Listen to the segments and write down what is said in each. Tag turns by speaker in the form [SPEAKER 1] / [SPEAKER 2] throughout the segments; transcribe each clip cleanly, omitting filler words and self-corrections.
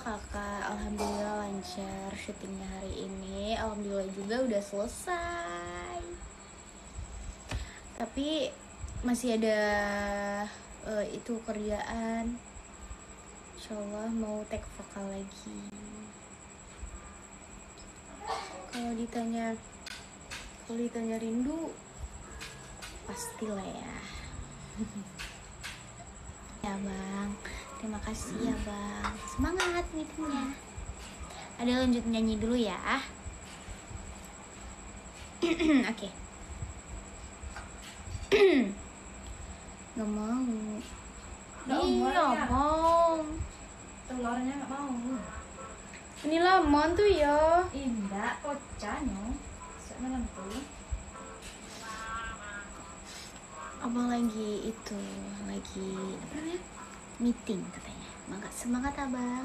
[SPEAKER 1] kakak, alhamdulillah lancar syutingnya hari ini. Alhamdulillah juga udah selesai. Tapi masih ada itu kerjaan. Insyaallah mau take vokal lagi. Kalau ditanya rindu, pastilah ya. Ya bang, terima kasih ya bang. Semangat meetingnya. Ada lanjut nyanyi dulu ya. Oke. Gak mau. Iya bang.
[SPEAKER 2] Telurnya nggak mau.
[SPEAKER 1] Ini lemon tuh ya.
[SPEAKER 2] Indah, kocanya. Semalam tuh.
[SPEAKER 1] Abang lagi apa namanya? Meeting katanya. Semangat abang.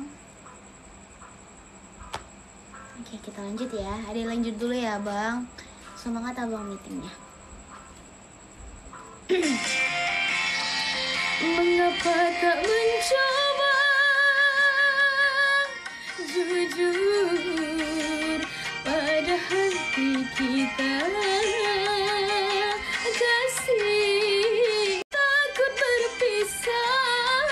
[SPEAKER 1] Oke, kita lanjut ya. Ada lanjut dulu ya bang. Semangat abang meetingnya. Mengapa tak mencoba jujur pada hati kita, kasih takut berpisah.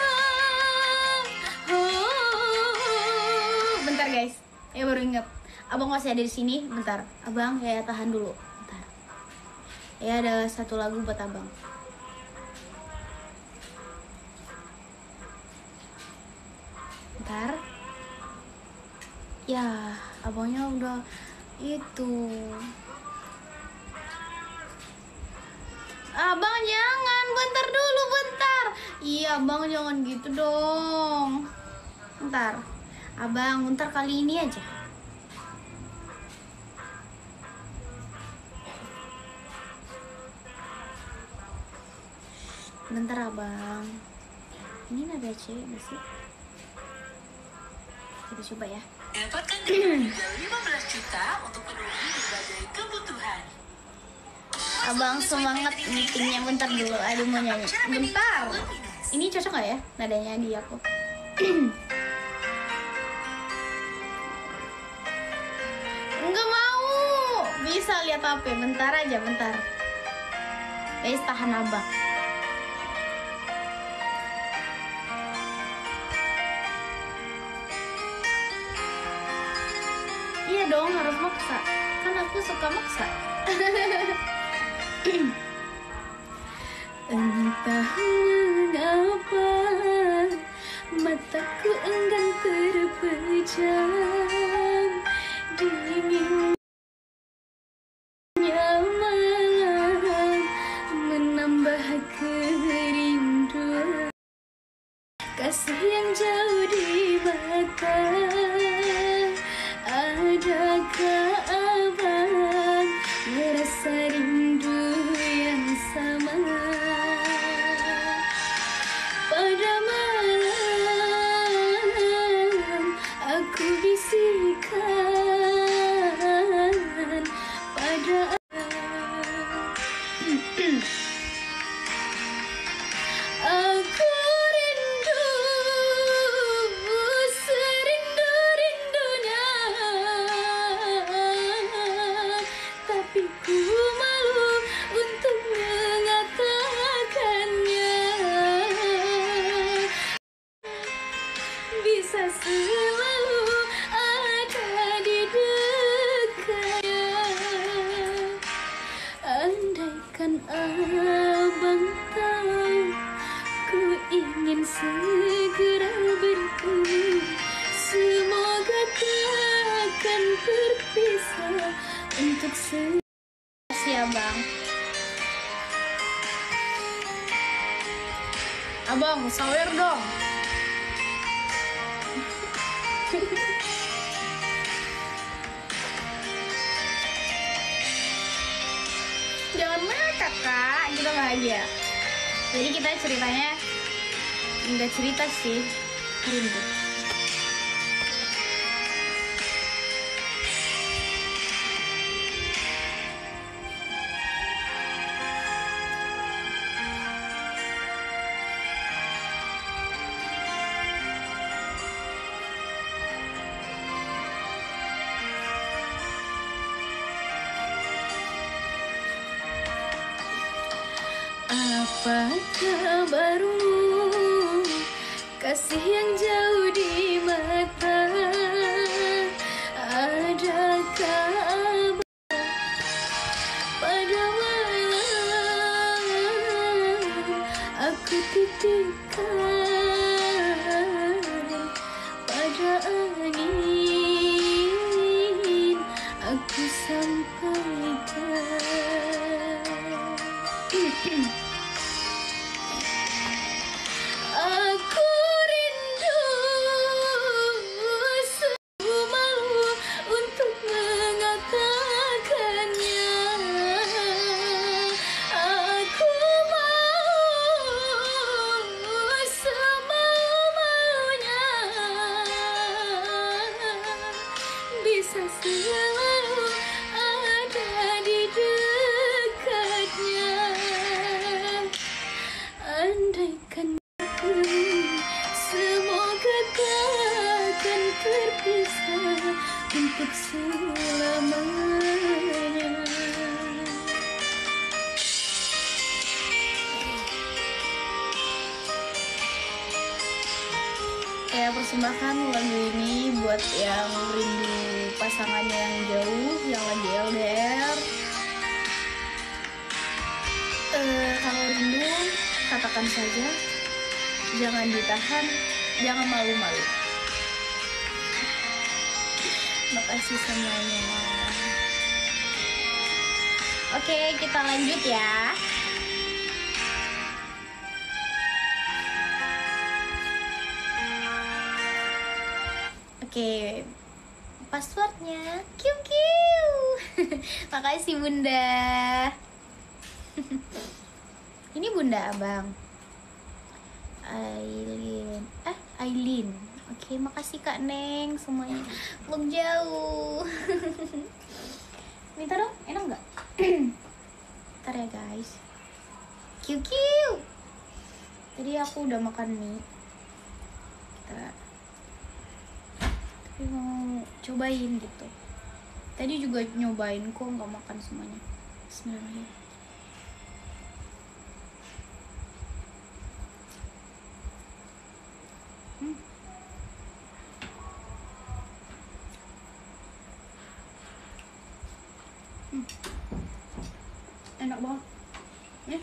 [SPEAKER 1] Bentar guys, baru ingat. Abang masih ada di sini. Bentar, abang tahan dulu. Bentar. Ada satu lagu buat abang. Bentar. Ya, abangnya udah itu. Abang jangan, bentar dulu, bentar. Iya, abang jangan gitu dong. Bentar. Abang, bentar kali ini aja. Bentar abang. Ini nada C nggak sih? Kita coba ya.
[SPEAKER 3] Dapatkan hingga 15 juta untuk penuhi berbagai kebutuhan.
[SPEAKER 1] Abang semangat meetingnya. Bentar dulu, aduh mau nyanyi. Bentar. Ini cocok nggak ya nadanya di aku? Enggak mau. Bisa lihat HP. Bentar aja, bentar. Guys, tahan abang. Iya dong, harus maksa. Kan aku suka maksa. Entah mengapa mataku enggan terpejam, dinginnya malam menambah kerinduan, kasih yang jauh di mata. Adakah abang merasa rindu yang sama pada malam aku bisikan pada aku rindu serindu-rindunya, tapi ku malu untuk mengatakannya. Bisa selalu ada di dekatnya. Andaikan abang tahu ku ingin segera bertemu, semoga takkan terpisah untuk ya bang. Abang, sawer dong. Jangan ngakak kak, kita bahagia. Jadi kita ceritanya nggak cerita sih, rindu. Apa kabarmu, kasih yang jauh di mata? Adakah pada malam aku titipkan, pada angin aku sampaikan. Aku rindu, sungguh malu untuk mengatakannya. Aku mau semau-maunya, bisa selalu ada di dekatnya. Andaikan semoga takkan terpisah untuk selamanya. Saya persembahkan lagu ini buat yang rindu pasangannya yang jauh, yang lagi LDR. Kalau rindu, katakan saja, jangan ditahan, jangan malu-malu. Makasih semuanya. Oke, kita lanjut ya. Oke, passwordnya QQ. Makasih Bunda. Ini Bunda Abang. Aileen. Oke, makasih Kak Neng semuanya. Belum jauh. Minta dong, enak nggak? Ntar ya guys. QQ. Tadi aku udah makan mie. Tapi mau cobain gitu. Tadi juga nyobain kok nggak makan semuanya. Bismillahirrahmanirrahim. Enak banget ya.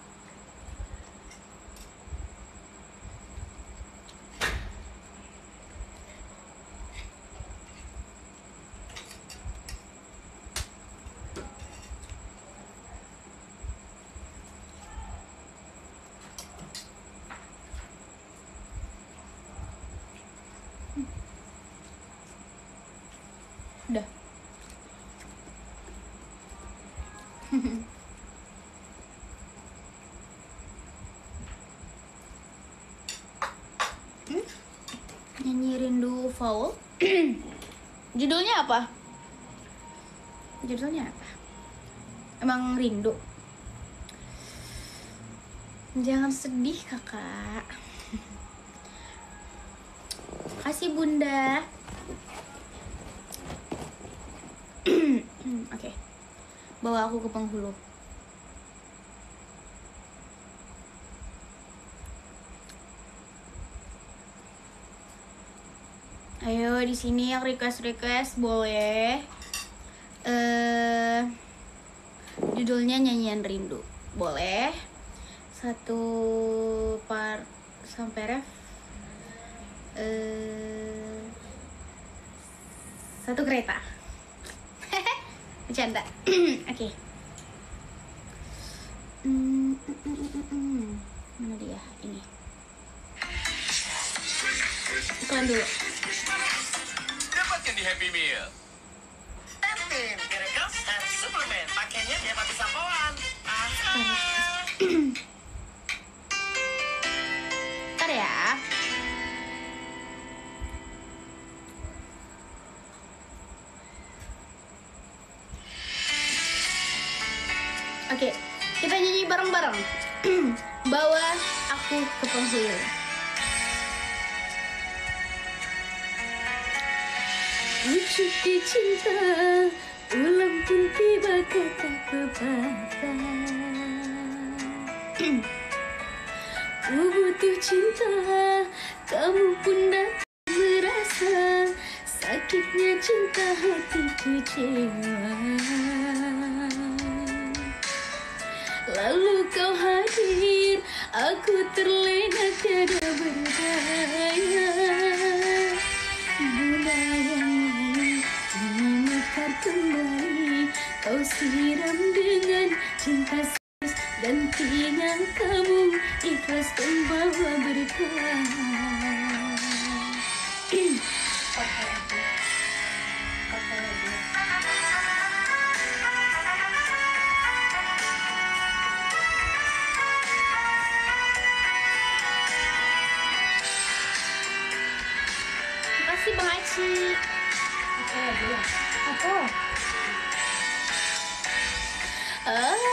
[SPEAKER 1] Udah. Nyanyi Rindu Foul. Judulnya apa? Judulnya apa? Emang rindu? Jangan sedih kakak. Kasih Bunda. Oke. Bawa aku ke penghulu. Ayo di sini yang request boleh. Judulnya Nyanyian Rindu. Boleh. Satu part sampai ref. Satu kereta. Bercanda. Oke. Mana dia? Ini. Iklan dulu.
[SPEAKER 4] Dapatkan di Happy Meal.
[SPEAKER 5] Pentin, Miracles and Suplemen. Pakainya dia mati sampoan.
[SPEAKER 1] Ntar ya. Oke, kita nyanyi bareng-bareng. Bawa aku ke penghulu. Ucap di cinta, ulang pun tiba kata pepatah. Ku butuh cinta, kamu pun datang merasa sakitnya cinta hatiku kecewa. Lalu kau hadir, aku terlena tiada berdaya. Bulan yang lalu kini mekar kembali, kau siram dengan cinta serius, gantinya kamu ikhlas membawa berkah. Makasih Bang Aci.
[SPEAKER 2] Apa lagi ya? Apa?
[SPEAKER 1] Ah,